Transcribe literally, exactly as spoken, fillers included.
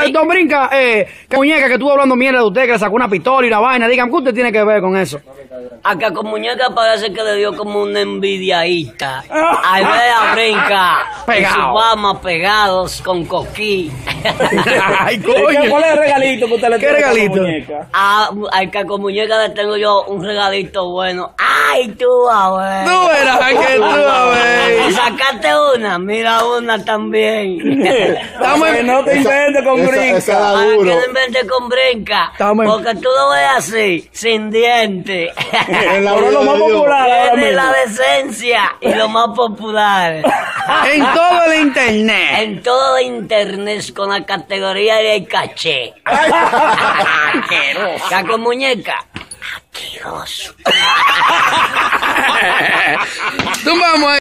sí. Don Brinca, eh, que muñeca que estuvo hablando mierda de usted, que le sacó una pistola y una vaina, digan, ¿qué usted tiene que ver con eso? Acá con muñeca parece que le dio como una envidiadita. Al ver a Brinca Pegado. y su fama pegados con coquí. Ay, coño. ¿Cuál es el regalito que usted le ¿Qué tiene a la regalito? muñeca? A, al que con muñeca le tengo yo un regalito bueno. ¡Ay, tú, a ver! Tú verás que tú, a ver. Sacaste una, mira una también. Estamos Que en... no te inventes con Esa- Brinca. esa da Para que duro. no inventes con Brinca. Estamos en- Porque tú lo ves así, sin dientes. En la Pero vida lo más de Dios. popular ahora Tiene la mismo. decencia y lo más popular. en todo el internet. En todo internet con la categoría de caché. Ya con muñeca. Asqueroso. Tumbamos ahí.